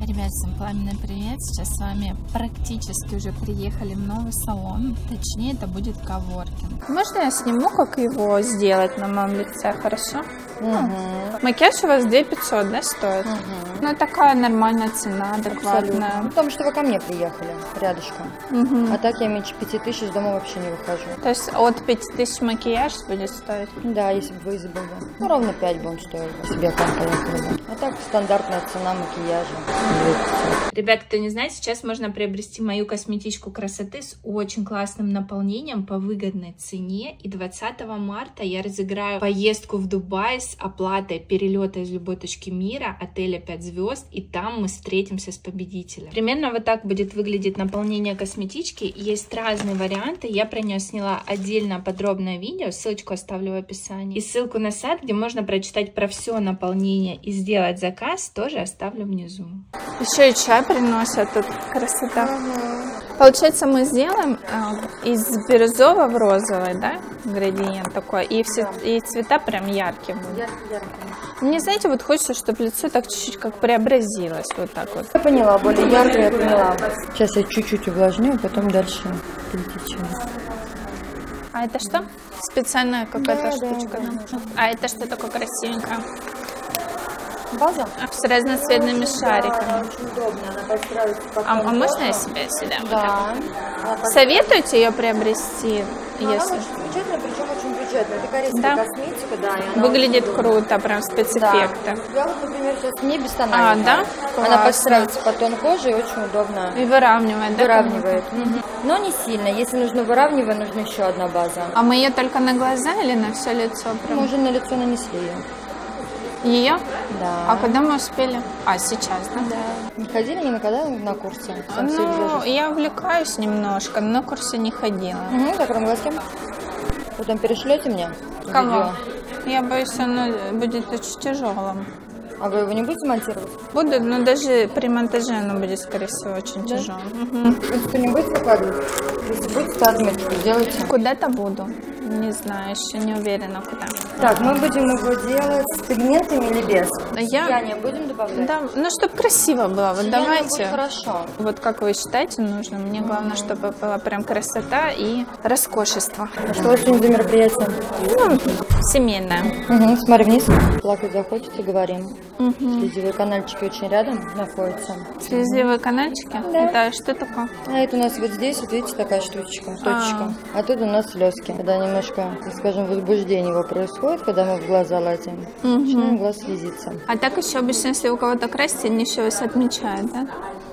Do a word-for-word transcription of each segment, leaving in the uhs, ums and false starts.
Ребят, всем пламенный привет! Сейчас с вами практически уже приехали в новый салон. Точнее, это будет коворкинг. Можно я сниму, как его сделать на моем лице, хорошо? Угу. Ну, макияж у вас две тысячи пятьсот, да, стоит? Угу. Ну, такая нормальная цена, адекватная. Ну, потому что вы ко мне приехали, рядышком. Угу. А так я меньше пяти тысяч из дома вообще не выхожу. То есть от пяти тысяч макияж будет стоить? Да, если бы вы забыли. Ну, ровно пять бы он стоил, если бы я к вам поехала. А так стандартная цена макияжа. Ребят, кто не знает, сейчас можно приобрести мою косметичку красоты с очень классным наполнением по выгодной цене. И двадцатого марта я разыграю поездку в Дубай с оплатой перелета из любой точки мира, отеля пять звезд, и там мы встретимся с победителем. Примерно вот так будет выглядеть наполнение косметички. Есть разные варианты, я про нее сняла отдельно подробное видео, ссылочку оставлю в описании. И ссылку на сайт, где можно прочитать про все наполнение и сделать заказ, тоже оставлю внизу. Еще и чай приносят, тут красота. Угу. Получается, мы сделаем э, из бирюзового в розовый, да, градиент такой, и все и цвета прям яркие будут. Яркие, яркие. Мне, знаете, вот хочется, чтобы лицо так чуть-чуть как преобразилось, вот так вот. Я поняла, более яркое я поняла. Сейчас я чуть-чуть увлажню, а потом дальше перетечем. А это что? Специальная какая-то да, штучка, да, да. А это что такое красивенькое? База? С разноцветными шариками. Да, очень удобно, она подстраивается под а, а можно я себе сюда? Да. Вот советуете ее приобрести? Но если... она очень бюджетная, причем очень бюджетная. Это корейская да. косметика, да. И она выглядит круто, прям спецэффекты. Да. Я вот, например, сейчас не бестональная. А, да? Она классно. подстраивается под тон кожи и очень удобно. И выравнивает, да? Выравнивает. Угу. Но не сильно. Если нужно выравнивать, нужна еще одна база. А мы ее только на глаза или на все лицо? Прям? Мы уже на лицо нанесли ее. Ее? Да. А когда мы успели? А, сейчас, да? Да. Не ходили ни на когда на курсе? Ну, я увлекаюсь немножко, но на курсе не ходила. Угу, закроем глазки. Потом перешлете мне Кого? видео? Я боюсь, оно будет очень тяжелым. А вы его не будете монтировать? Буду, но даже при монтаже оно будет, скорее всего, очень да? тяжелым. Угу. Вы что, не будете выкладывать? Если будете, то отметку сделайте. Куда-то буду. Не знаю, еще не уверена, куда. Так, мы будем его делать с пигментами или без? Я... Сияние будем добавлять? Да, ну, чтобы красиво было. Вот Сияние давайте. Будет хорошо. Вот как вы считаете нужно? Мне главное, mm-hmm. чтобы была прям красота и роскошество. А что у вас сегодня за мероприятие? Ну, семейное. Угу, смотри вниз. Плакать захочется, говорим. Угу. Слезевые канальчики очень рядом находятся. Слезевые канальчики? Да. Это что такое? А это у нас вот здесь, вот видите, такая штучка, точечка. А, а тут у нас слезки. Когда немножко, скажем, возбуждение его происходит, когда мы в глаза лазим, угу. начинаем глаз слезиться. А так еще обычно, если у кого-то красится, они еще вас отмечают, да?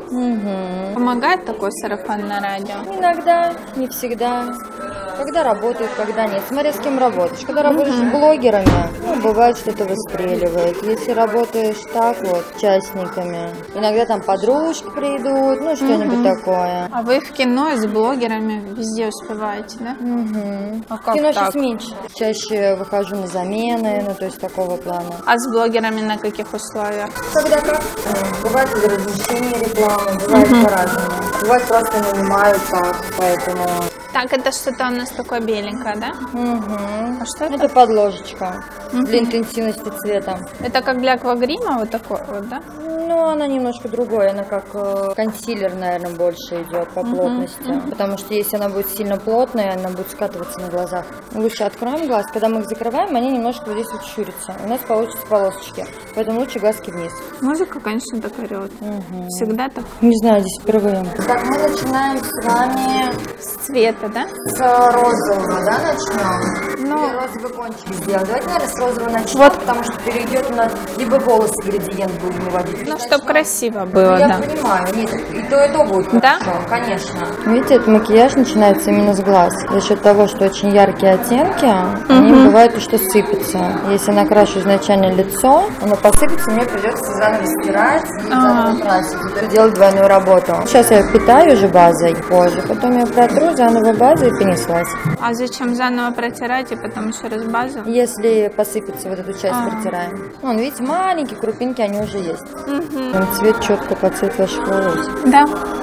Угу. Помогает такое сарафанное радио? Иногда, не всегда. Когда работают, когда нет. Смотря с кем работаешь. Когда работаешь uh-huh. с блогерами, ну, бывает, что-то выстреливает. Если работаешь так вот, частниками, иногда там подружки придут, ну, что-нибудь uh-huh. такое. А вы в кино с блогерами везде успеваете, да? Uh-huh. А как кино так? сейчас меньше. Чаще выхожу на замены, ну, то есть такого плана. А с блогерами на каких условиях? Когда как? Бывает из размещения рекламы, бывает uh-huh. по-разному. Бывает просто нанимают так, поэтому... Так, это что-то у нас такое беленькое, да? Угу. А что это? Это подложечка угу. для интенсивности цвета. Это как для аквагрима вот такой вот, да? Ну, она немножко другая, она как э, консилер, наверное, больше идет по угу. плотности. Угу. Потому что если она будет сильно плотная, она будет скатываться на глазах. Лучше откроем глаз, когда мы их закрываем, они немножко вот здесь вот щурятся. У нас получатся полосочки, поэтому лучше глазки вниз. Музыка, конечно, так орет. Угу. Всегда так? Не знаю, здесь впервые. Так, мы начинаем с вами... С цвета, да? С розового, да, начнем? Ну, или розовый кончик сделать. Давайте, наверное, с розового начнем, вот. Потому что перейдет на либо волосы градиент будем выводить. Ну, чтобы красиво было, ну, да. Я понимаю, нет, и то, и то будет хорошо, да? конечно. Видите, этот макияж начинается именно с глаз. За счет того, что очень яркие оттенки, угу. они бывают, что сыпятся. Если накрашу изначально лицо, оно посыпется, мне придется заново стирать и заново красить. Это делать двойную работу. Сейчас я питаю уже базой позже, потом я протру заново базой и понеслась. А зачем заново протирать и потом еще раз базу? Если посыпется, вот эту часть А. протираем. Вон, видите, маленькие крупинки, они уже есть. Угу. Там цвет четко под цвет ваших волос. Да?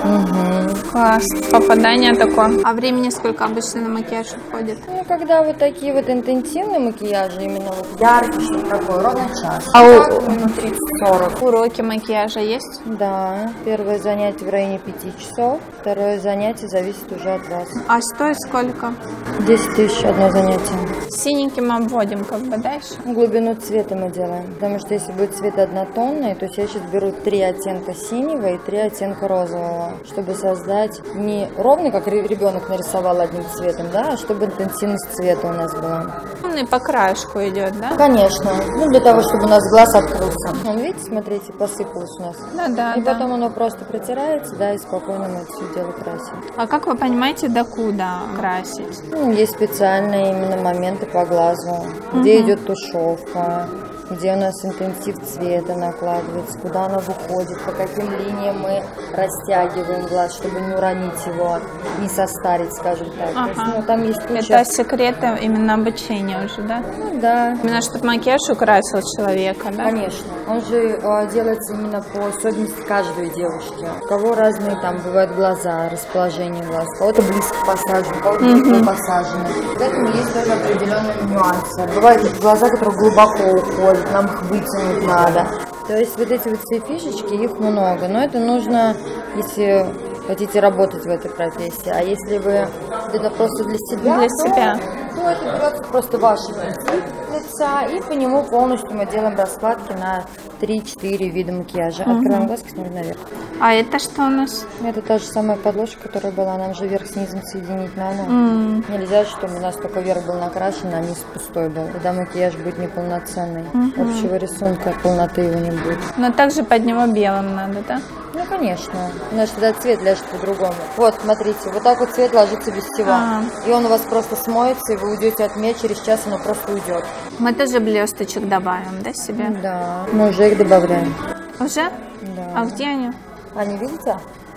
Угу. Класс. Попадание такое. А времени сколько обычно на макияж уходит? Ну, когда вот такие вот интенсивные макияжи, именно вот яркий, что такое, ровно час. А у- Так, минут тридцать-сорок. Уроки макияжа есть? Да, первое занятие в районе пяти часов, второе занятие зависит уже от вас. А стоит сколько? десять тысяч одно занятие. Синеньким обводим как бы дальше. Глубину цвета мы делаем, потому что если будет цвет однотонный, то я сейчас беру три оттенка синего и три оттенка розового, чтобы создать не ровно, как ре- ребенок нарисовал одним цветом, да, а чтобы интенсивность цвета у нас была. Он и по краешку идет, да? Конечно, ну для того, чтобы у нас глаз открылся. Вон, видите, смотрите, посыпалось у нас. Да, да, И да. потом оно просто протирается, да, и спокойно мы это все дело красим. А как вы понимаете, докуда красить? Ну, есть специальные именно моменты по глазу, где идет тушевка, где у нас интенсив цвета накладывается, куда она выходит, по каким линиям мы растягиваем глаз, чтобы не уронить его, не состарить, скажем так. То есть, Ага. ну, там есть куча... Это секреты именно обучения уже, да? Ну, да. Именно чтобы макияж украсил человека, да? Конечно. Он же э, делается именно по особенности каждой девушки. У кого разные там бывают глаза, расположение глаз. У кого-то близко посажены, у кого-то далеко посажены. Поэтому есть даже определенные нюансы. Бывают глаза, которые глубоко уходят, нам их вытянуть надо. То есть вот эти вот все фишечки, их много. Но это нужно, если хотите работать в этой профессии. А если вы это просто для себя, Для то, себя. то это берется просто ваш интенсив лица, и по нему полностью мы делаем раскладки на три-четыре вида макияжа. Открываем глазки, смотрим наверх. А это что у нас? Это та же самая подложка, которая была, нам же верх с низом соединить надо. М. Нельзя, чтобы у нас только верх был накрашен, а низ пустой был. Тогда макияж будет неполноценный. Общего рисунка, полноты его не будет. Но также под него белым надо, да? Ну, конечно. Потому что тогда цвет ляжет по-другому. Вот, смотрите, вот так вот цвет ложится без всего. А. И он у вас просто смоется, и вы уйдете от меня, через час оно просто уйдет. Мы тоже блесточек добавим, да, себе? Да. Мы уже их добавляем. Уже? Да. А где они? А не видите?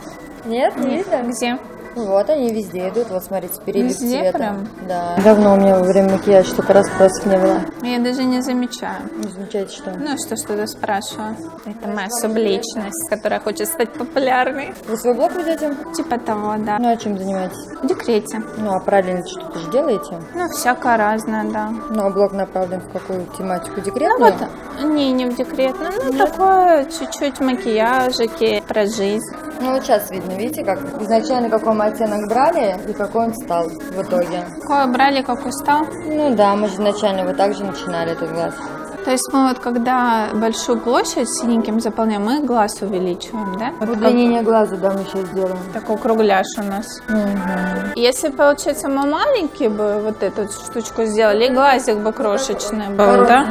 Нет, не видно? Где? Вот они везде идут, вот смотрите, перелив Везде цвета. прям? Да. Давно у меня во время макияжа столько расспросов не было. Я даже не замечаю. Не замечаете, что? Ну, что что-то спрашиваю. Это моя субличность, которая хочет стать популярной. Вы свой блог ведете? Типа того, да. Ну, а чем занимаетесь? В декрете. Ну, а параллельно что-то же делаете? Ну, всякое разное, да. Ну, а блог направлен в какую тематику? Ну, Декретную? вот, не, не в декретную, ну, такое чуть-чуть макияжики, про жизнь. Ну, вот сейчас видно, видите, как изначально какой мы оттенок брали и какой он стал в итоге. Какое брали, как устал? Ну да, мы же изначально вот так же начинали этот глаз. То есть мы вот когда большую площадь синеньким заполняем, мы глаз увеличиваем, да? Вот как Удлинение глаза, да, мы сейчас делаем. такой кругляш у нас. Угу. Если, получается, мы маленький бы вот эту штучку сделали, и глазик бы крошечный был, да?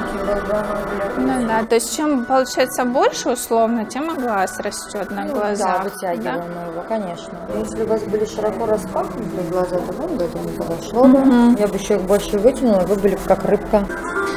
Ну да, то есть чем, получается, больше условно, тем и глаз растет на Ну, глазах. да, вытягиваем мы его, конечно. Если у вас были широко распахнутые глаза, то вам бы это не подошло бы. Я бы еще их больше вытянула, и вы были бы как рыбка.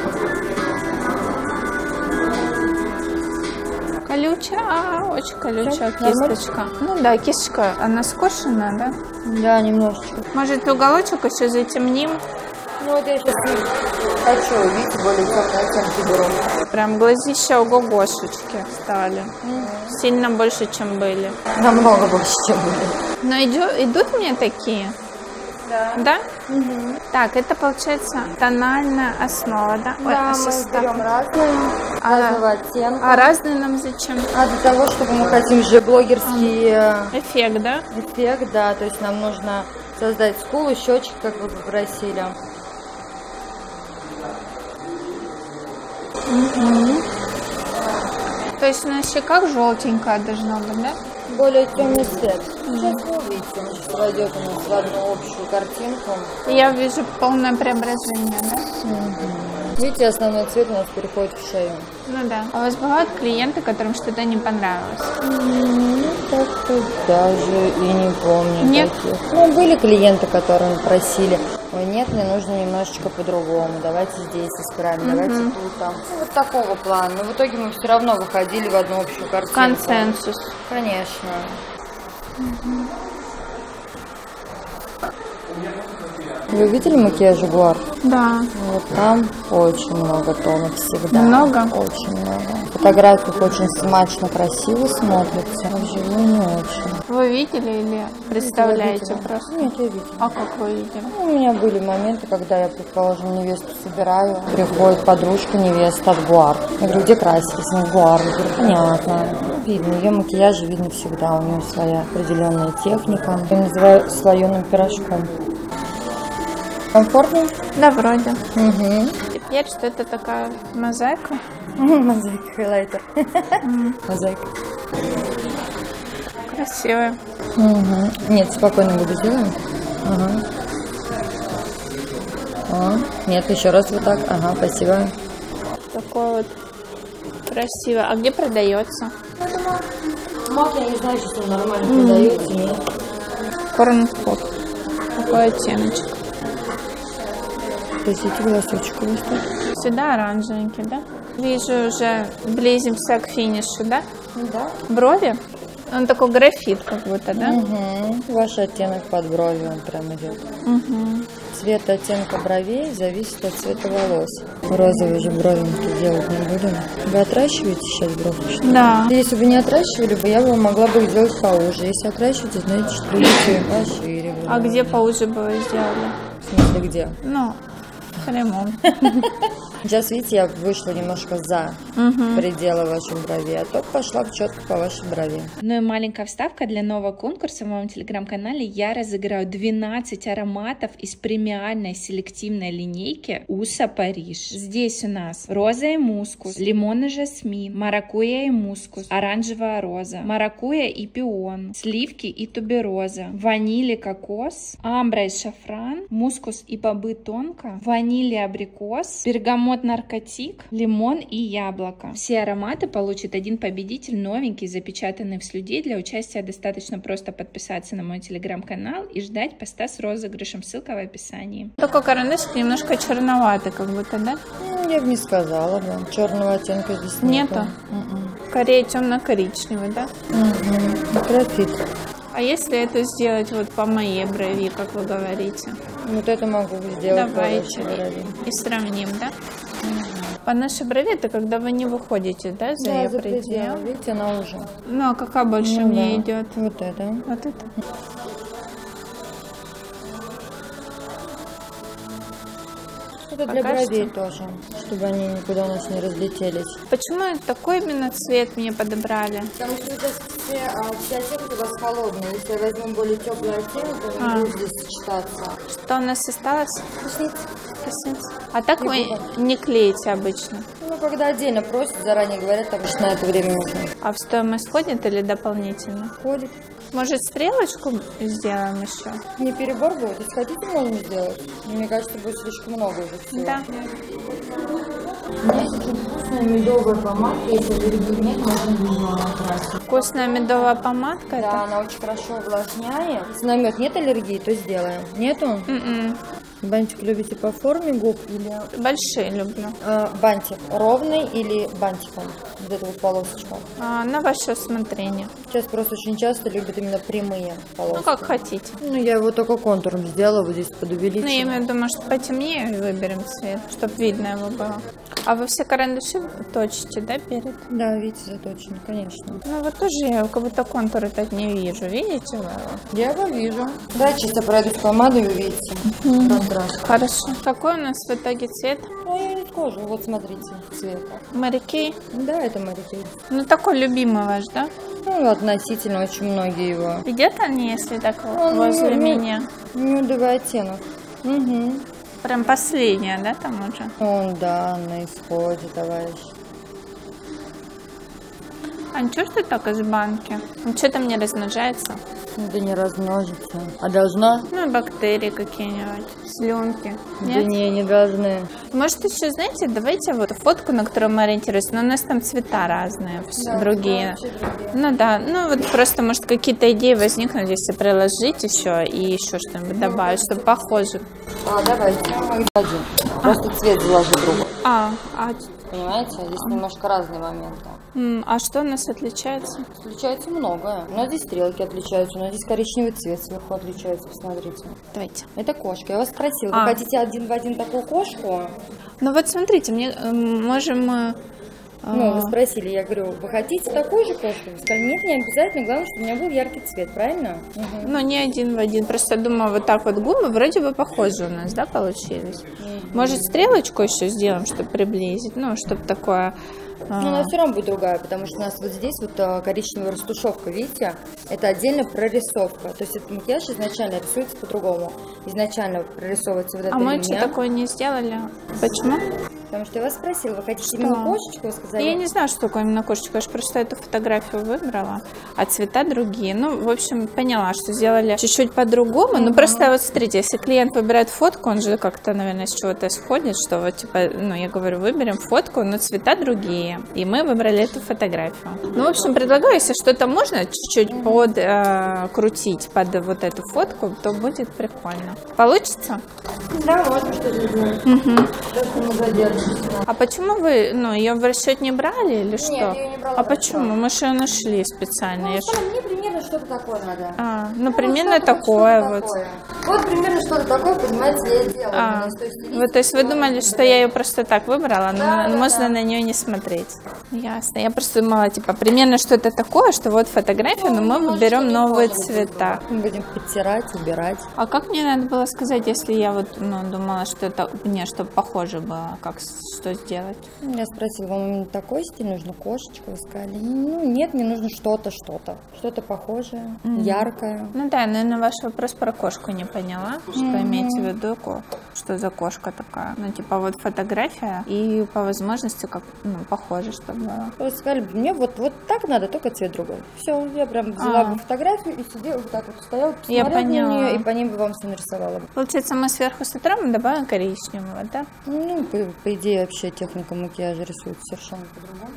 Колючая, а, очень колючая Всё, нормально? кисточка. Ну да, кисточка, она скошенная, да? Да, немножечко. Может, уголочек еще затемним? Ну вот я сейчас хочу, видите, более темные оттенки беру. Прям глазища ого-гошечки стали. Сильно больше, чем были. Намного больше, чем были. Но идё- идут мне такие? Да. Да? Так, это получается тональная основа, да? Ой, Да, мы состав. берем разные, А- разного оттенка. А разные нам зачем? А для того, чтобы мы хотим же блогерский э, Эффект, да? эффект, да, то есть нам нужно создать скулу, щечки, как вы попросили. То есть на щеках желтенькая должна быть, да? Более темный цвет. Сейчас вы увидите, он сейчас войдет у нас в одну общую картинку. Я вижу полное преображение, да? Видите, основной цвет у нас переходит в шею. Ну да. А у вас бывают клиенты, которым что-то не понравилось? Ну, как-то даже и не помню Нет? таких. Ну, были клиенты, которые просили, ой, нет, мне нужно немножечко по-другому, давайте здесь исправим, давайте тут, там. Ну, вот такого плана. Но в итоге мы все равно выходили в одну общую картинку. Консенсус. Конечно. Вы видели макияж Ягуар? Да. Вот там очень много тонов всегда. Много? Очень много. В фотографиях очень смачно, красиво смотрится, а вживую не очень. Вы видели или представляете Нет, просто? Нет, я видела. А как вы видели? Ну, у меня были моменты, когда я, предположим, невесту собираю, приходит подружка невеста от Гуар. Я говорю, где красились? На Гуар. Я говорю, понятно. Видно, ее макияж видно всегда, у нее своя определенная техника. Я называю слоеным пирожком. Комфортно? Да, вроде. Угу. Теперь что это такая мозаика? Мозаика, хайлайтер. Мозаика. Красивая. Угу. Нет, спокойно буду сделаем. Ага. А, нет, еще раз вот так. Ага, спасибо. Такой вот красиво. А где продается? Мак, я не знаю, что он нормально mm. продается, нет. Корнфуд. Такой оттеночек. Спасите, волосочек выстать. Сюда оранжевенький, да? Вижу, уже близимся к финишу, да? Да. Брови? Он такой графит, как будто, да? Угу. Ваш оттенок под бровью, он прям идет. Угу. Цвет оттенка бровей зависит от цвета волос. Розовые же бровинки делать не будем. Вы отращиваете сейчас бровки? Что ли? Да. Если бы не отращивали бы, я бы могла бы их сделать поуже. Если отращиваете, знаете, что видите пошире. А где поуже бы вы сделали? В смысле, где? Ну, ремонт. Сейчас, видите, я вышла немножко за угу. пределы вашей брови, а то пошла четко по вашей брови. Ну и маленькая вставка для нового конкурса в моем телеграм-канале. Я разыграю двенадцать ароматов из премиальной селективной линейки Уса Париж. Здесь у нас роза и мускус, лимон и жасмин, маракуйя и мускус, оранжевая роза, маракуйя и пион, сливки и тубероза, ваниль и кокос, амбра и шафран, мускус и бобы тонко, ваниль и абрикос, бергамот, наркотик, лимон и яблоко. Все ароматы получит один победитель, новенький, запечатанный в слюде. Для участия достаточно просто подписаться на мой телеграм-канал и ждать поста с розыгрышем. Ссылка в описании. Такой карандашик немножко черноватый, как будто, да? Ну, я бы не сказала, да. Черного оттенка здесь нету. Нету? Mm-mm. Скорее темно-коричневый, да? Угу. Графит. А если это сделать вот по моей брови, как вы говорите? Вот это могу сделать. Давайте по и, и сравним, да? Угу. По нашей брови это когда вы не выходите, да, за да, ее за предел? предел. Видите, она уже. Ну, а какая больше ну, мне да. идет? Вот это. Вот это. Это для Пока бровей что. тоже, чтобы они никуда у нас не разлетелись. Почему такой именно цвет мне подобрали? Потому что это все, а, все оттенки у вас холодные. Если я возьму более теплый оттенок, то а. не будет здесь сочетаться. Что у нас осталось? Ресницы. Ресницы. А так не вы буду. не клеите обычно? Ну, когда отдельно просят, заранее говорят, так что на это время нужно. А в стоимость входит или дополнительно? Входит. Может, стрелочку сделаем еще? Не перебор будет? Если хотите, можно сделать. Мне кажется, будет слишком много уже всего. Да. У меня есть очень вкусная медовая помадка. Если аллергии нет, можно визуально накрасить. Вкусная медовая помадка? Да, это? она очень хорошо увлажняет. Если на мед нет аллергии, то сделаем. Нету? Mm-mm. Бантик любите по форме губ или... Большие люблю. А, бантик ровный или бантиком? Вот эта вот полосочка. А, на ваше усмотрение. Сейчас просто очень часто любят именно прямые полоски. Ну, как хотите. Ну, я его только контуром сделала, вот здесь подувеличила. Ну, я имею в виду, может, потемнее выберем цвет, чтобы видно его было. А вы все карандаши точите, да, перед? Да, видите, заточено, конечно. Ну, вот тоже я как будто контуры так не вижу. Видите вы? Я его вижу. Да, чисто пройдусь помадой, увидите. Mm-hmm. Хорошо. Какой у нас в итоге цвет? Ну, я не скажу. Вот смотрите, цвет. Мэри Кей? Да, это Мэри Кей. Ну, такой любимый ваш, да? Ну, относительно, очень многие его. Идет он, если так Он возле не, меня? Нюдовый оттенок. Угу. Прям последняя, да, там уже? Он, да, на исходе, товарищ. А ничего, что так из банки? Он что-то мне размножается? Да не размножится. А должна? Ну, бактерии какие-нибудь, слюнки. Да Нет? не, не должны. Может, еще, знаете, давайте вот фотку, на которую мы ориентируемся, но у нас там цвета разные, Да, другие. да, другие. Ну да, ну вот просто, может, какие-то идеи возникнут, если приложить еще и еще что-нибудь добавить, чтобы похоже. А, давайте. Один. Просто цвет заложу другой. А, а Понимаете? Здесь немножко разные моменты. Mm, а что у нас отличается? Отличается многое. У нас здесь стрелки отличаются, у нас здесь коричневый цвет сверху отличается, посмотрите. Давайте. Это кошка. Я вас спросила, а. вы хотите один в один такую кошку? Ну вот смотрите, мне э, можем... Ну, вы спросили, я говорю, вы хотите такую же кошку? Вы сказали, нет, не обязательно, главное, чтобы у меня был яркий цвет, правильно? Угу. Ну, не один в один, просто думаю, вот так вот губы вроде бы похожи у нас, да, получились? Угу. Может, стрелочку еще сделаем, чтобы приблизить, ну, чтобы такое... Ну, она все равно будет другая, потому что у нас вот здесь вот коричневая растушевка, видите? Это отдельно прорисовка. То есть этот макияж изначально рисуется по-другому. Изначально прорисовывается вот эта линия. А мы линия. что такое не сделали? Почему? Потому что я вас спросила, вы хотите что? именно кошечку, вы сказали? Я не знаю, что такое именно кошечка, я же просто эту фотографию выбрала, а цвета другие. Ну, в общем, поняла, что сделали чуть-чуть по-другому. Mm-hmm. Ну, просто вот смотрите, если клиент выбирает фотку, он же как-то, наверное, с чего-то исходит, что вот, типа, ну, я говорю, выберем фотку, но цвета другие. И мы выбрали эту фотографию. Ну, в общем, предлагаю, если что-то можно чуть-чуть mm-hmm. подкрутить под вот эту фотку, то будет прикольно. Получится? Да, можно что-то сделать. Mm-hmm. А почему вы, ну, ее в расчет не брали или что? Нет, я ее не брала. А почему? Мы же ее нашли специально. Ну, я ж... мне примерно что-то такое надо. А, ну, ну примерно что такое что вот. Такое. Вот примерно что-то такое, понимаете, я делала. А, вот, то есть вы думали, что я ее просто так выбрала, но да, да, можно да. на нее не смотреть. Ясно. Я просто думала, типа, примерно что-то такое, что вот фотография, ну, но мы выберем новые цвета. Мы будем подтирать, убирать. А как мне надо было сказать, если я вот, ну, думала, что это, не, чтобы похоже было, как, что сделать? Я спросила, вам именно такой стиль нужно, кошечка? Вы сказали, ну, нет, мне нужно что-то, что-то. Что-то похожее, mm-hmm. яркое. Ну да, но я на ваш вопрос про кошку не поняла. Что mm-hmm. имеете в виду, что за кошка такая? Ну, типа, вот фотография и по возможности как, ну, похоже, чтобы было. Вы сказали, мне вот, вот так надо, только цвет другой. Все, я прям взяла бы фотографию и сидела вот так вот, стояла, посмотрела на нее и по ней бы вам все нарисовала. Получается, мы сверху сотрем и добавим коричневого, да? Ну, по, по идее, вообще техника макияжа рисуется совершенно по-другому.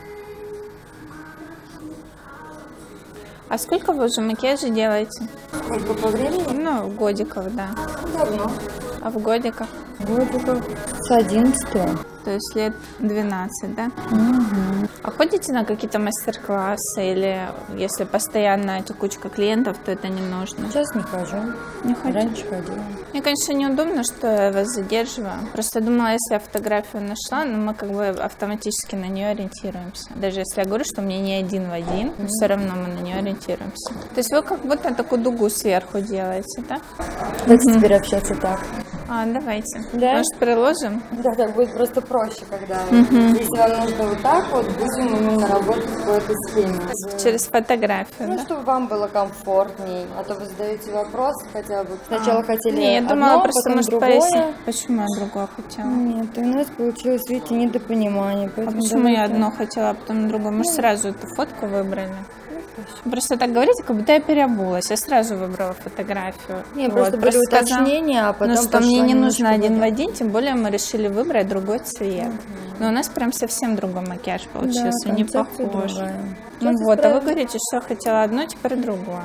А сколько вы уже макияжа делаете? Сколько по времени? Ну, в годиков, да. Давно. А в годиках? Годиков с одиннадцатого. То есть лет двенадцать, да? Угу. А ходите на какие-то мастер-классы или если постоянно текучка клиентов, то это не нужно? Сейчас не хожу. Не ходите? Раньше ходила. Мне, конечно, неудобно, что я вас задерживаю. Просто думала, если я фотографию нашла, но мы как бы автоматически на нее ориентируемся. Даже если я говорю, что мне не один в один, но все равно мы на нее ориентируемся. То есть вы как будто такую дугу сверху делаете, да? Давайте угу. теперь общаться так. А, давайте. Да? Может, приложим? Да, так будет просто проще, когда угу. если вам нужно вот так вот, будем именно работать по этой схеме. Через фотографию, Ну, да? чтобы вам было комфортней, а то вы задаете вопрос хотя бы. Сначала а. хотели Не, я одно, думала, просто потом может другое. пояснить, почему я другое хотела. Нет, у нас получилось, видите, недопонимание. А почему давайте... я одно хотела, а потом другое? Мы же сразу эту фотку выбрали. Просто так говорите, как будто я переобулась. Я сразу выбрала фотографию. Не, вот, просто были уточнения, а потом ну, что мне не нужно один в один, тем более мы решили выбрать другой цвет. Угу. Но у нас прям совсем другой макияж получился, да, не похож. Ну вот, исправить. А вы говорите, что я хотела одно, теперь другое.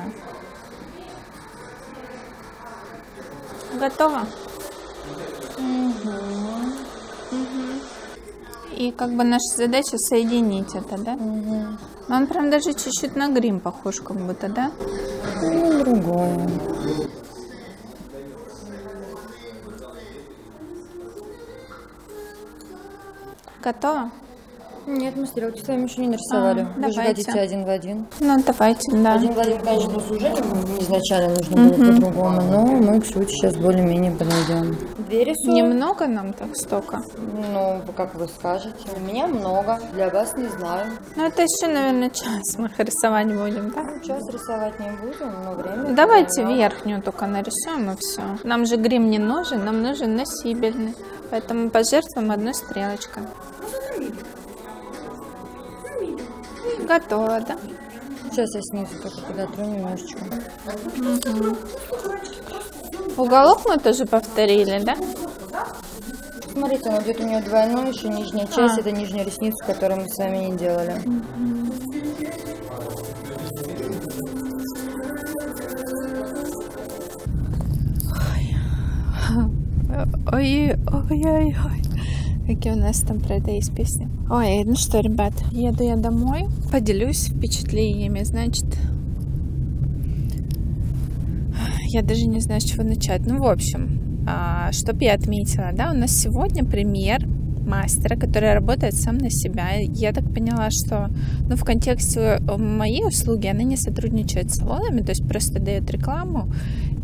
Готово? Угу. Угу. И как бы наша задача соединить это, да? Угу. Но он прям даже чуть-чуть на грим похож, как будто, да? Ну, другое. Готово? Нет, мы стрелки с вами еще не нарисовали. А, Вы давайте. же хотите один в один. Ну, давайте, да. Один в один, конечно, уже изначально нужно было uh-huh. по-другому, но мы к сути сейчас более-менее подойдем. Две рисуем. Немного нам так столько? Ну, как вы скажете. У меня много, для вас не знаю. Ну, это еще, наверное, час мы рисовать будем, да? Ну, час рисовать не будем, но время... Давайте верхнюю только нарисуем и все. Нам же грим не нужен, нам нужен носибельный. Поэтому пожертвуем одной стрелочкой. Готово, да? Сейчас я снизу только подотру немножечко. Угу. Уголок мы тоже повторили, да? Смотрите, он идет у меня двойной, еще нижняя часть, а. это нижняя ресница, которую мы с вами не делали. Ой, ой, ой, ой. Какие у нас там про это есть песни. Ой, ну что, ребят, еду я домой, поделюсь впечатлениями. Значит, я даже не знаю, с чего начать. Ну, в общем, что бы я отметила, да, у нас сегодня пример мастера, который работает сам на себя. Я так поняла, что, ну, в контексте моей услуги она не сотрудничает с салонами, то есть просто дает рекламу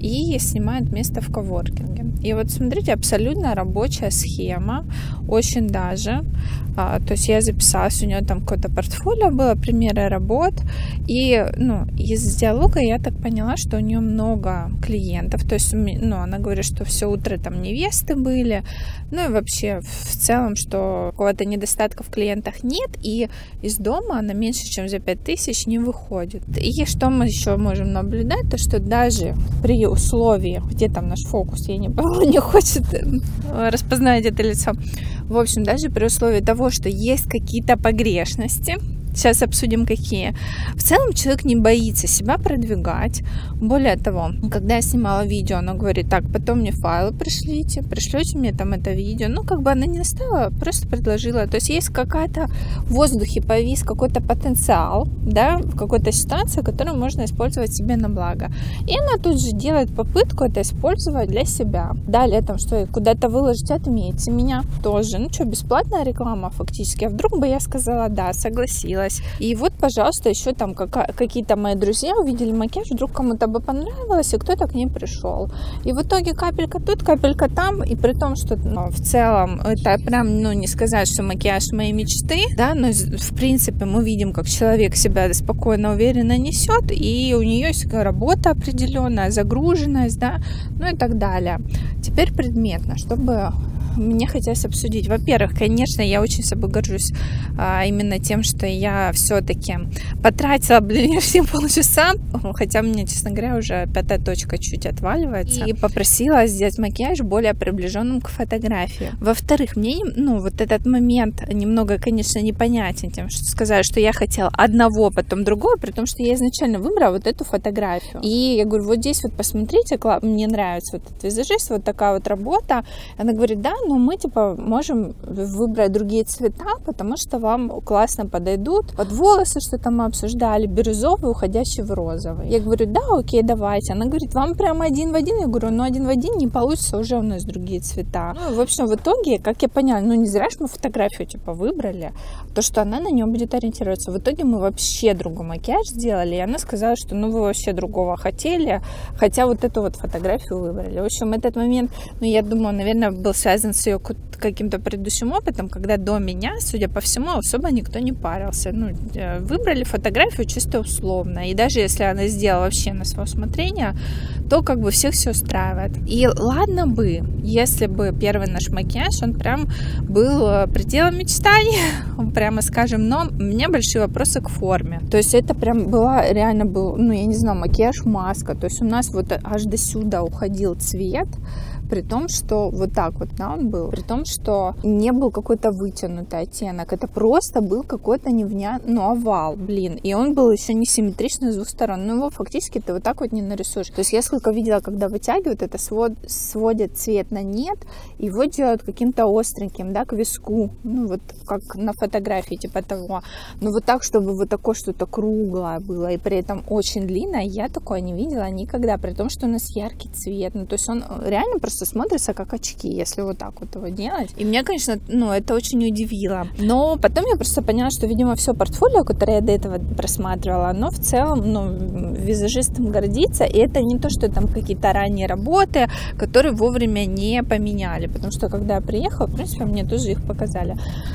и снимает место в коворкинге. И вот смотрите, абсолютно рабочая схема, очень даже. А, то есть я записалась, у нее там какое-то портфолио было, примеры работ. И, ну, из диалога я так поняла, что у нее много клиентов. То есть, ну, она говорит, что все утро там невесты были. Ну и вообще в целом, что какого-то недостатка в клиентах нет. И из дома она меньше, чем за пять тысяч не выходит. И что мы еще можем наблюдать, то что даже при условии, где там наш фокус, я не помню, не хочет распознать это лицо. В общем, даже при условии того, что есть какие-то погрешности, сейчас обсудим какие. В целом человек не боится себя продвигать. Более того, когда я снимала видео, она говорит: так, потом мне файлы пришлите, пришлете мне там это видео. Ну, как бы она не настала, просто предложила. То есть есть какая-то в воздухе повис какой-то потенциал, да, в какой-то ситуации, которую можно использовать себе на благо. И она тут же делает попытку это использовать для себя. Далее там, что куда-то выложить, отметьте меня тоже. Ну что, бесплатная реклама фактически. А вдруг бы я сказала да, согласилась. И вот, пожалуйста, еще там какие-то мои друзья увидели макияж, вдруг кому-то бы понравилось, и кто-то к ней пришел. И в итоге капелька тут, капелька там, и при том, что, ну, в целом это прям, ну, не сказать, что макияж моей мечты, да, но в принципе мы видим, как человек себя спокойно, уверенно несет, и у нее есть работа определенная, загруженность, да, ну и так далее. Теперь предметно, чтобы мне хотелось обсудить. Во-первых, конечно, я очень собой горжусь а, именно тем, что я все-таки потратила, блин, все полчаса, хотя мне, честно говоря, уже пятая точка чуть отваливается, и попросила сделать макияж более приближенным к фотографии. Во-вторых, мне, ну, вот этот момент немного, конечно, непонятен тем, что сказали, что я хотела одного, потом другого, при том, что я изначально выбрала вот эту фотографию. И я говорю, вот здесь вот посмотрите, мне нравится вот этот визажист, вот такая вот работа. Она говорит, да, но мы, типа, можем выбрать другие цвета, потому что вам классно подойдут. Под волосы что-то мы обсуждали, бирюзовый, уходящий в розовый. Я говорю, да, окей, давайте. Она говорит, вам прямо один в один. Я говорю, ну один в один не получится, уже у нас другие цвета. Ну, в общем, в итоге, как я поняла, ну не зря же мы фотографию, типа, выбрали, то, что она на нее будет ориентироваться. В итоге мы вообще другой макияж сделали, и она сказала, что, ну, вы вообще другого хотели, хотя вот эту вот фотографию выбрали. В общем, этот момент, ну, я думаю, наверное, был связан с ее каким-то предыдущим опытом, когда до меня, судя по всему, особо никто не парился. Ну, выбрали фотографию чисто условно. И даже если она сделала вообще на свое усмотрение, то как бы всех все устраивает. И ладно бы, если бы первый наш макияж, он прям был пределом мечтаний, прямо скажем, но у меня большие вопросы к форме. То есть это прям была, реально был, ну, я не знаю, макияж-маска. То есть у нас вот аж до сюда уходил цвет, при том, что вот так вот, да, он был, при том, что не был какой-то вытянутый оттенок, это просто был какой-то невнятный, ну, овал, блин, и он был еще не симметричный с двух сторон, ну, его фактически ты вот так вот не нарисуешь. То есть я сколько видела, когда вытягивают, это свод, сводят цвет на нет, его делают каким-то остреньким, да, к виску, ну, вот как на фотографии, типа того, но вот так, чтобы вот такое что-то круглое было, и при этом очень длинное, я такое не видела никогда, при том, что у нас яркий цвет, ну, то есть он реально просто смотрится как очки, если вот так вот его делать. И меня, конечно, ну, это очень удивило. Но потом я просто поняла, что, видимо, все портфолио, которое я до этого просматривала, оно в целом, ну, визажистом гордится. И это не то, что там какие-то ранние работы, которые вовремя не поменяли. Потому что, когда я приехала, в принципе, мне тоже их показали.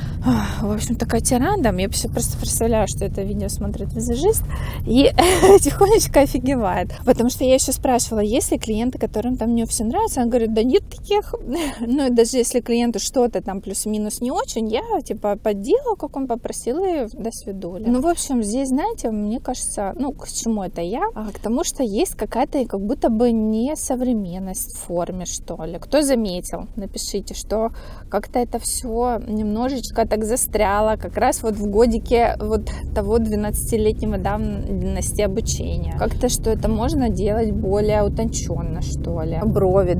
В общем, такая тирада. Я просто представляю, что это видео смотрит визажист и тихонечко офигевает. Потому что я еще спрашивала, есть ли клиенты, которым там не все нравится. Она говорит, да нет таких. Ну, и даже если клиенту что-то там плюс-минус не очень, я, типа, подделаю, как он попросил, и до свидули. Ну, в общем, здесь, знаете, мне кажется, ну, к чему это я? А к тому, что есть какая-то как будто бы несовременность в форме, что ли. Кто заметил? Напишите, что как-то это все немножечко так застряло, как раз вот в годике вот того двенадцатилетнего давности обучения. Как-то, что это можно делать более утонченно, что ли. Брови, да, то, что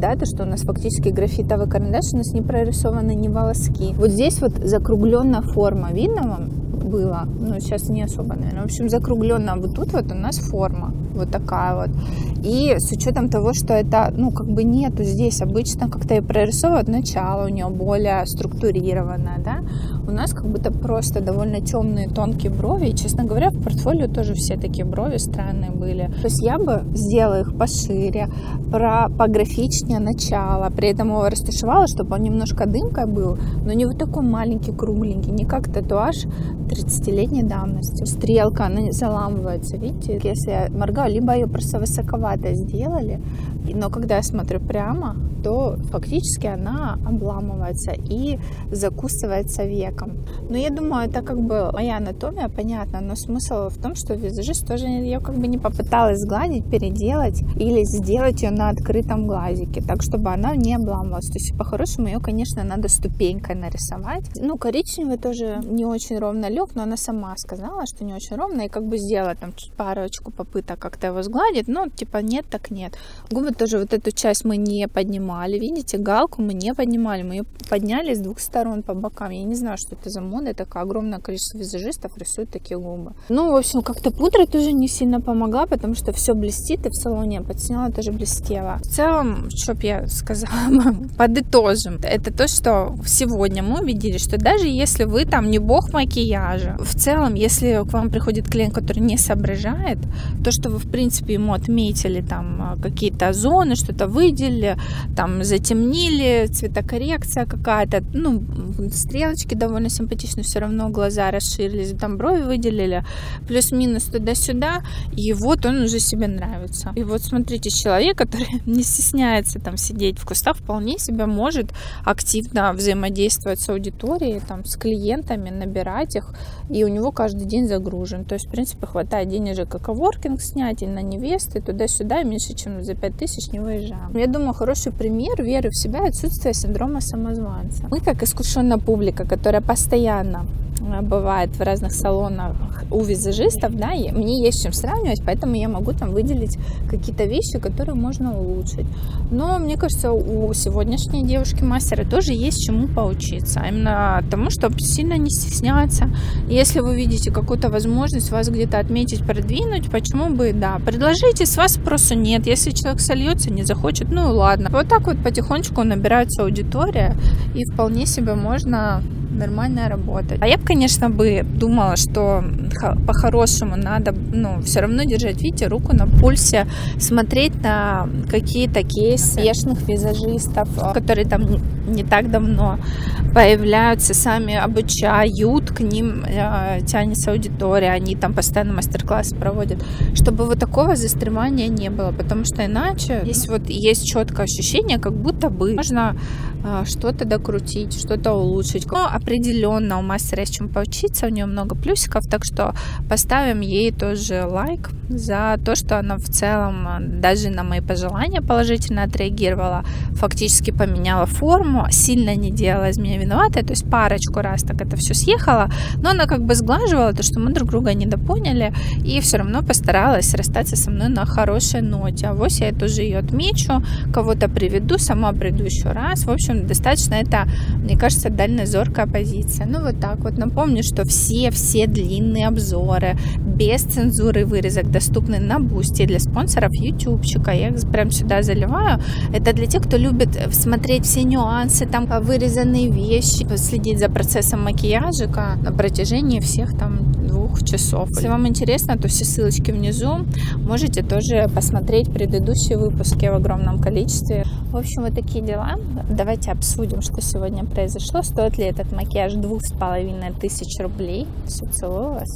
это у нас фактически графитовый карандаш, у нас не прорисованы ни волоски. Вот здесь вот закругленная форма, видно вам? Было, ну сейчас не особо, наверное. В общем, закругленная вот тут вот у нас форма, вот такая вот. И с учетом того, что это, ну, как бы нету здесь, обычно как-то и прорисовывают начало у нее более структурированное, да. У нас как будто просто довольно темные, тонкие брови. И, честно говоря, в портфолио тоже все такие брови странные были. То есть я бы сделала их пошире, про, пографичнее начало, при этом его растушевала, чтобы он немножко дымкой был, но не вот такой маленький, кругленький, не как татуаж тридцатилетней давности. Стрелка, она заламывается, видите? Если я моргаю, либо ее просто высоковато сделали, но когда я смотрю прямо, то фактически она обламывается и закусывается веком. Но я думаю, это как бы моя анатомия, понятно, но смысл в том, что визажист тоже ее как бы не попыталась сгладить, переделать или сделать ее на открытом глазике, так, чтобы она не обламывалась. То есть, по-хорошему, ее, конечно, надо ступенькой нарисовать. Ну, коричневый тоже не очень ровно лег, но она сама сказала, что не очень ровно, и как бы сделала там чуть парочку попыток как-то его сгладить, но типа нет, так нет. Губы тоже, вот эту часть мы не поднимали, видите, галку мы не поднимали, мы ее подняли с двух сторон по бокам. Я не знаю, что это за мода, такое огромное количество визажистов рисуют такие губы. Ну, в общем, как-то пудра тоже не сильно помогла, потому что все блестит, и в салоне я подсняла, тоже блестело. В целом, что б я сказала, подытожим, это то, что сегодня мы убедились, что даже если вы там не бог макияжа, в целом, если к вам приходит клиент, который не соображает, то, что вы, в принципе, ему отметили там какие-то зоны, что-то выделили, там затемнили, цветокоррекция какая-то, ну, стрелочки довольно симпатичные, все равно глаза расширились, там брови выделили, плюс-минус туда-сюда, и вот он уже себе нравится. И вот смотрите, человек, который не стесняется там сидеть в кустах, вполне себе может активно взаимодействовать с аудиторией, там, с клиентами, набирать их, и у него каждый день загружен. То есть, в принципе, хватает денежек, как коворкинг снять, или на невесты, туда-сюда, и меньше, чем за пять тысяч не выезжаем. Я думаю, хороший пример веры в себя и отсутствие синдрома самозванца. Мы, как искушенная публика, которая постоянно бывает в разных салонах у визажистов, да, и мне есть чем сравнивать, поэтому я могу там выделить какие-то вещи, которые можно улучшить. Но мне кажется, у сегодняшней девушки-мастера тоже есть чему поучиться, а именно тому, чтобы сильно не стесняться. Если вы видите какую-то возможность вас где-то отметить, продвинуть, почему бы, да, предложите, с вас спроса нет. Если человек сольется, не захочет, ну ладно. Вот так вот потихонечку набирается аудитория, и вполне себе можно нормально работать. А я бы, конечно, бы думала, что по-хорошему надо, ну, все равно держать, видите, руку на пульсе, смотреть на какие-то кейсы успешных визажистов, которые там не так давно появляются, сами обучают, к ним э, тянется аудитория, они там постоянно мастер-классы проводят, чтобы вот такого застревания не было, потому что иначе есть вот есть четкое ощущение, как будто бы можно э, что-то докрутить, что-то улучшить. Но определенно у мастера есть чем поучиться, у нее много плюсиков, так что поставим ей тоже лайк за то, что она в целом даже на мои пожелания положительно отреагировала, фактически поменяла форму, сильно не делала из меня виноватой, то есть парочку раз так это все съехало, но она как бы сглаживала то, что мы друг друга недопоняли, и все равно постаралась расстаться со мной на хорошей ноте. А вот я тоже ее отмечу, кого-то приведу, сама приду еще раз. В общем, достаточно это, мне кажется, дальнозоркая позиция. Ну вот так вот. Напомню, что все-все длинные обзоры без цензуры и вырезок доступны на Бусти для спонсоров ютубчика. Я их прям сюда заливаю. Это для тех, кто любит смотреть все нюансы, там вырезанные вещи, следить за процессом макияжика на протяжении всех там двух часов. Если вам интересно, то все ссылочки внизу. Можете тоже посмотреть предыдущие выпуски в огромном количестве. В общем, вот такие дела. Давайте обсудим, что сегодня произошло. Стоит ли этот макияж двух с половиной тысяч рублей? Все, целую вас.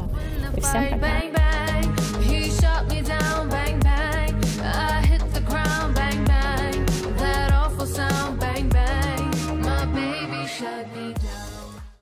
И всем пока. Shut me